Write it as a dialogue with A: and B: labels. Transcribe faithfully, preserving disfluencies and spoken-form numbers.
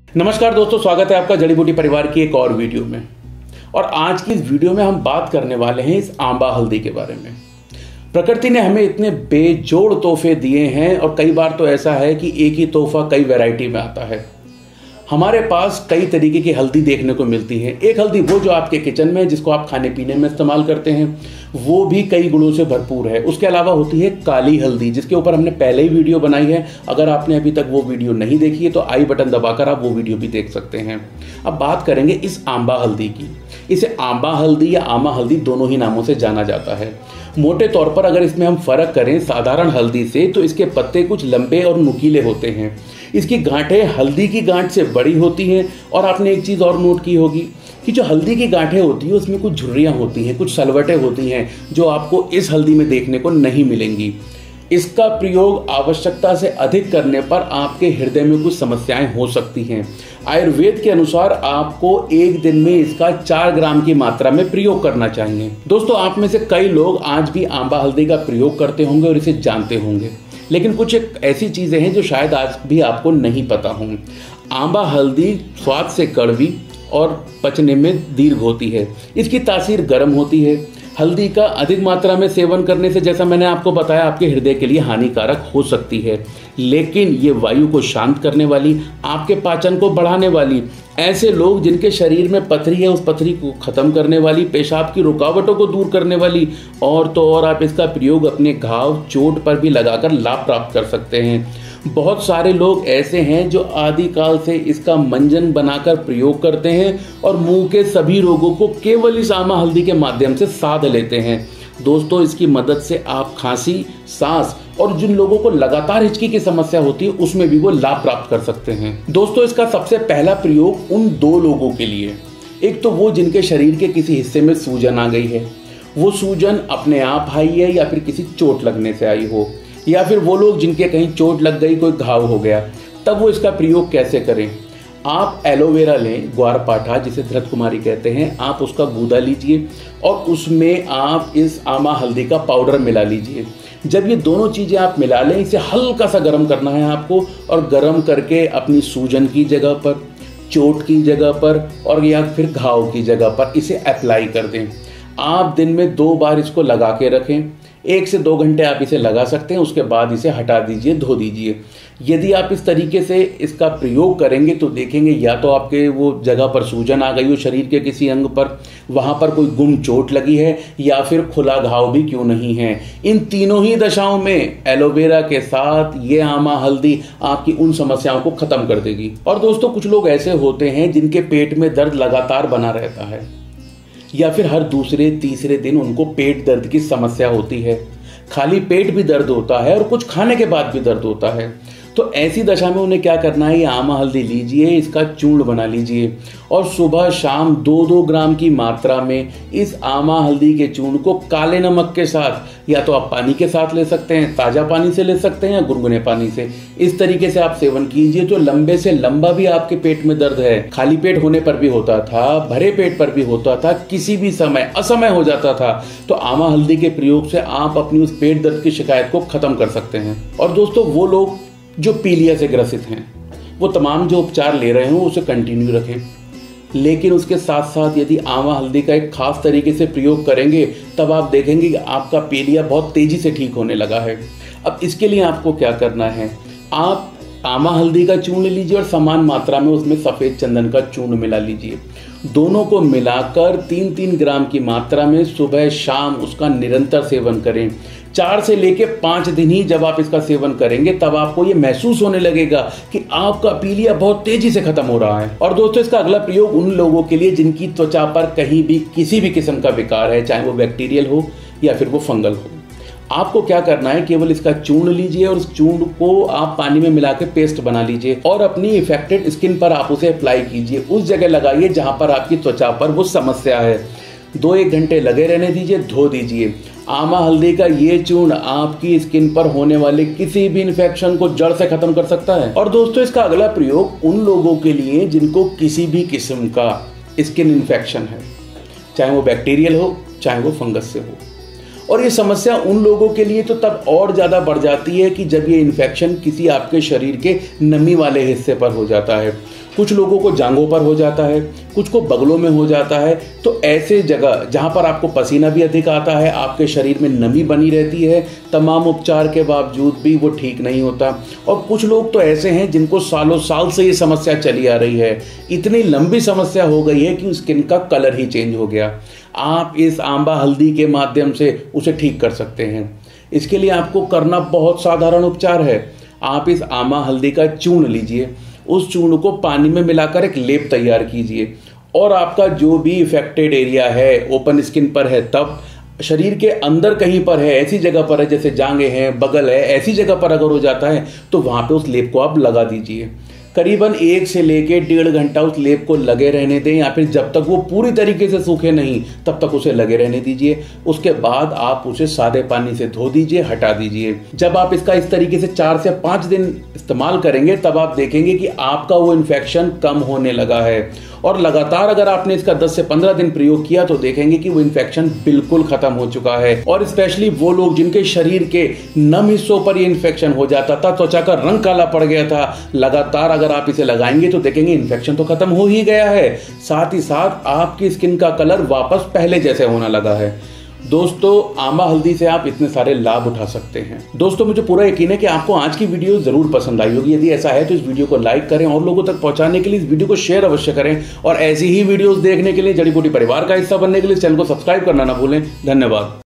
A: नमस्कार दोस्तों, स्वागत है आपका जड़ी बूटी परिवार की एक और वीडियो में। और आज की इस वीडियो में हम बात करने वाले हैं इस आंबा हल्दी के बारे में। प्रकृति ने हमें इतने बेजोड़ तोहफे दिए हैं और कई बार तो ऐसा है कि एक ही तोहफा कई वैरायटी में आता है। हमारे पास कई तरीके की हल्दी देखने को मिलती है। एक हल्दी वो जो आपके किचन में, जिसको आप खाने पीने में इस्तेमाल करते हैं, वो भी कई गुणों से भरपूर है। उसके अलावा होती है काली हल्दी, जिसके ऊपर हमने पहले ही वीडियो बनाई है। अगर आपने अभी तक वो वीडियो नहीं देखी है तो आई बटन दबाकर आप वो वीडियो भी देख सकते हैं। अब बात करेंगे इस आंबा हल्दी की। इसे आंबा हल्दी या आमा हल्दी दोनों ही नामों से जाना जाता है। मोटे तौर पर अगर इसमें हम फर्क करें साधारण हल्दी से, तो इसके पत्ते कुछ लंबे और नुकीले होते हैं। इसकी गांठें हल्दी की गांठ से बड़ी होती हैं। और आपने एक चीज़ और नोट की होगी कि जो हल्दी की गांठें होती हैं उसमें कुछ झुर्रियाँ होती हैं, कुछ सलवटें होती हैं, जो आपको इस हल्दी में देखने को नहीं मिलेंगी। इसका प्रयोग आवश्यकता से अधिक करने पर आपके हृदय में कुछ समस्याएं हो सकती हैं। आयुर्वेद के अनुसार आपको एक दिन में इसका चार ग्राम की मात्रा में प्रयोग करना चाहिए। दोस्तों, आप में से कई लोग आज भी आंबा हल्दी का प्रयोग करते होंगे और इसे जानते होंगे, लेकिन कुछ एक ऐसी चीज़ें हैं जो शायद आज भी आपको नहीं पता हों। आंबा हल्दी स्वाद से कड़वी और पचने में दीर्घ होती है। इसकी तासीर गर्म होती है। हल्दी का अधिक मात्रा में सेवन करने से, जैसा मैंने आपको बताया, आपके हृदय के लिए हानिकारक हो सकती है। लेकिन ये वायु को शांत करने वाली, आपके पाचन को बढ़ाने वाली, ऐसे लोग जिनके शरीर में पथरी है उस पथरी को ख़त्म करने वाली, पेशाब की रुकावटों को दूर करने वाली, और तो और आप इसका प्रयोग अपने घाव चोट पर भी लगाकर लाभ प्राप्त कर सकते हैं। बहुत सारे लोग ऐसे हैं जो आदिकाल से इसका मंजन बनाकर प्रयोग करते हैं और मुंह के सभी रोगों को केवल इस आमा हल्दी के माध्यम से साध लेते हैं। दोस्तों, इसकी मदद से आप खांसी, सांस और जिन लोगों को लगातार हिचकी की समस्या होती है उसमें भी वो लाभ प्राप्त कर सकते हैं। दोस्तों, इसका सबसे पहला प्रयोग उन दो लोगों के लिए, एक तो वो जिनके शरीर के किसी हिस्से में सूजन आ गई है, वो सूजन अपने आप आई है या फिर किसी चोट लगने से आई हो, या फिर वो लोग जिनके कहीं चोट लग गई, कोई घाव हो गया, तब वो इसका प्रयोग कैसे करें। आप एलोवेरा लें, ग्वारपाठा जिसे धृत कुमारी कहते हैं, आप उसका गूदा लीजिए और उसमें आप इस आमा हल्दी का पाउडर मिला लीजिए। जब ये दोनों चीज़ें आप मिला लें, इसे हल्का सा गर्म करना है आपको, और गर्म करके अपनी सूजन की जगह पर, चोट की जगह पर और या फिर घाव की जगह पर इसे अप्लाई कर दें। आप दिन में दो बार इसको लगा के रखें। एक से दो घंटे आप इसे लगा सकते हैं, उसके बाद इसे हटा दीजिए, धो दीजिए। यदि आप इस तरीके से इसका प्रयोग करेंगे तो देखेंगे या तो आपके वो जगह पर सूजन आ गई हो, शरीर के किसी अंग पर, वहाँ पर कोई गुम चोट लगी है, या फिर खुला घाव भी क्यों नहीं है। इन तीनों ही दशाओं में एलोवेरा के साथ ये आमा हल्दी आपकी उन समस्याओं को खत्म कर देगी। और दोस्तों, कुछ लोग ऐसे होते हैं जिनके पेट में दर्द लगातार बना रहता है, या फिर हर दूसरे तीसरे दिन उनको पेट दर्द की समस्या होती है। खाली पेट भी दर्द होता है और कुछ खाने के बाद भी दर्द होता है। तो ऐसी दशा में उन्हें क्या करना है, ये आमा हल्दी लीजिए, इसका चूर्ण बना लीजिए और सुबह शाम दो दो ग्राम की मात्रा में इस आमा हल्दी के चूर्ण को काले नमक के साथ, या तो आप पानी के साथ ले सकते हैं, ताज़ा पानी से ले सकते हैं या गुनगुने पानी से, इस तरीके से आप सेवन कीजिए। तो लंबे से लंबा भी आपके पेट में दर्द है, खाली पेट होने पर भी होता था, भरे पेट पर भी होता था, किसी भी समय असमय हो जाता था, तो आमा हल्दी के प्रयोग से आप अपनी उस पेट दर्द की शिकायत को खत्म कर सकते हैं। और दोस्तों, वो लोग जो पीलिया से ग्रसित हैं, वो तमाम जो उपचार ले रहे हो उसे कंटिन्यू रखें, लेकिन उसके साथ साथ यदि आमा हल्दी का एक खास तरीके से प्रयोग करेंगे तब आप देखेंगे कि आपका पीलिया बहुत तेज़ी से ठीक होने लगा है। अब इसके लिए आपको क्या करना है, आप आमा हल्दी का चूर्ण लीजिए और समान मात्रा में उसमें सफ़ेद चंदन का चूर्ण मिला लीजिए। दोनों को मिलाकर तीन तीन ग्राम की मात्रा में सुबह शाम उसका निरंतर सेवन करें। चार से लेके पाँच दिन ही जब आप इसका सेवन करेंगे तब आपको ये महसूस होने लगेगा कि आपका पीलिया बहुत तेजी से खत्म हो रहा है। और दोस्तों, इसका अगला प्रयोग उन लोगों के लिए जिनकी त्वचा पर कहीं भी किसी भी किस्म का विकार है, चाहे वो बैक्टीरियल हो या फिर वो फंगल हो। आपको क्या करना है, केवल इसका चूर्ण लीजिए और उस चूर्ण को आप पानी में मिला के पेस्ट बना लीजिए और अपनी इफेक्टेड स्किन पर आप उसे अप्लाई कीजिए। उस जगह लगाइए जहां पर आपकी त्वचा पर वो समस्या है। दो एक घंटे लगे रहने दीजिए, धो दीजिए। आमा हल्दी का ये चूर्ण आपकी स्किन पर होने वाले किसी भी इन्फेक्शन को जड़ से खत्म कर सकता है। और दोस्तों, इसका अगला प्रयोग उन लोगों के लिए जिनको किसी भी किस्म का स्किन इन्फेक्शन है, चाहे वो बैक्टीरियल हो चाहे वो फंगस से हो। और ये समस्या उन लोगों के लिए तो तब और ज़्यादा बढ़ जाती है कि जब ये इन्फेक्शन किसी आपके शरीर के नमी वाले हिस्से पर हो जाता है। कुछ लोगों को जांघों पर हो जाता है, कुछ को बगलों में हो जाता है। तो ऐसे जगह जहाँ पर आपको पसीना भी अधिक आता है, आपके शरीर में नमी बनी रहती है, तमाम उपचार के बावजूद भी वो ठीक नहीं होता। और कुछ लोग तो ऐसे हैं जिनको सालों साल से ये समस्या चली आ रही है, इतनी लंबी समस्या हो गई है कि स्किन का कलर ही चेंज हो गया। आप इस आंबा हल्दी के माध्यम से उसे ठीक कर सकते हैं। इसके लिए आपको करना बहुत साधारण उपचार है। आप इस आंबा हल्दी का चूर्ण लीजिए, उस चूर्ण को पानी में मिलाकर एक लेप तैयार कीजिए और आपका जो भी इफेक्टेड एरिया है, ओपन स्किन पर है, तब शरीर के अंदर कहीं पर है, ऐसी जगह पर है जैसे जांघें हैं, बगल है, ऐसी जगह पर अगर हो जाता है तो वहां पे उस लेप को आप लगा दीजिए। करीबन एक से लेके डेढ़ घंटा उस लेप को लगे रहने दें, या फिर जब तक वो पूरी तरीके से सूखे नहीं तब तक उसे लगे रहने दीजिए। उसके बाद आप उसे सादे पानी से धो दीजिए, हटा दीजिए। जब आप इसका इस तरीके से चार से पाँच दिन इस्तेमाल करेंगे तब आप देखेंगे कि आपका वो इन्फेक्शन कम होने लगा है। और लगातार अगर आपने इसका दस से पंद्रह दिन प्रयोग किया तो देखेंगे कि वो इन्फेक्शन बिल्कुल खत्म हो चुका है। और स्पेशली वो लोग जिनके शरीर के नम हिस्सों पर ये इन्फेक्शन हो जाता था, त्वचा का रंग काला पड़ गया था, लगातार अगर आप इसे लगाएंगे तो देखेंगे इन्फेक्शन तो खत्म हो ही गया है, साथ ही साथ आपकी स्किन का कलर वापस पहले जैसे होने लगा है। दोस्तों, आंबा हल्दी से आप इतने सारे लाभ उठा सकते हैं। दोस्तों, मुझे पूरा यकीन है कि आपको आज की वीडियो जरूर पसंद आई होगी। यदि ऐसा है तो इस वीडियो को लाइक करें और लोगों तक पहुंचाने के लिए इस वीडियो को शेयर अवश्य करें। और ऐसी ही वीडियोस देखने के लिए, जड़ी बूटी परिवार का हिस्सा बनने के लिए चैनल को सब्सक्राइब करना ना भूलें। धन्यवाद।